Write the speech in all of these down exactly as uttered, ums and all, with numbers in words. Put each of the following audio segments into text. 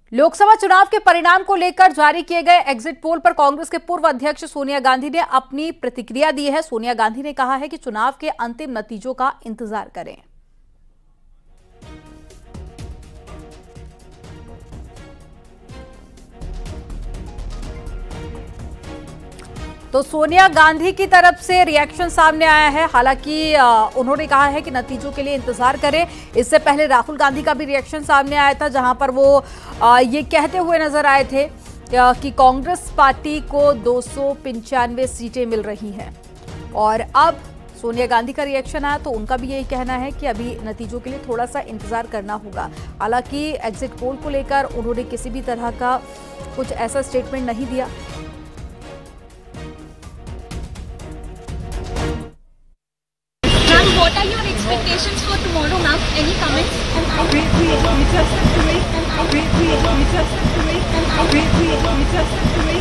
लोकसभा चुनाव के परिणाम को लेकर जारी किए गए एग्जिट पोल पर कांग्रेस के पूर्व अध्यक्ष सोनिया गांधी ने अपनी प्रतिक्रिया दी है। सोनिया गांधी ने कहा है कि चुनाव के अंतिम नतीजों का इंतजार करें। तो सोनिया गांधी की तरफ से रिएक्शन सामने आया है। हालांकि उन्होंने कहा है कि नतीजों के लिए इंतजार करें। इससे पहले राहुल गांधी का भी रिएक्शन सामने आया था, जहां पर वो ये कहते हुए नजर आए थे कि कांग्रेस पार्टी को दो सौ पंचानवे सीटें मिल रही हैं। और अब सोनिया गांधी का रिएक्शन आया तो उनका भी यही कहना है कि अभी नतीजों के लिए थोड़ा सा इंतजार करना होगा। हालांकि एग्जिट पोल को लेकर उन्होंने किसी भी तरह का कुछ ऐसा स्टेटमेंट नहीं दिया। What are your expectations for tomorrow, ma'am? Any comments? We we we just have to wait. We we we just have to wait. We we we just have to wait.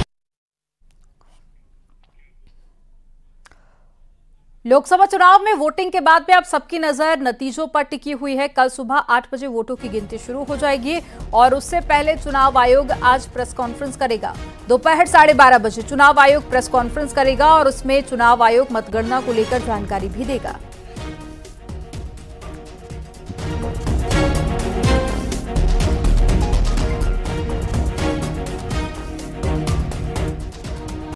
Lok Sabha चुनाव में voting के बाद में अब सबकी नजर नतीजों पर टिकी हुई है। कल सुबह आठ बजे वोटों की गिनती शुरू हो जाएगी और उससे पहले चुनाव आयोग आज प्रेस कॉन्फ्रेंस करेगा। दोपहर साढ़े बारह बजे चुनाव आयोग प्रेस कॉन्फ्रेंस करेगा और उसमें चुनाव आयोग मतगणना को लेकर जानकारी भी देगा।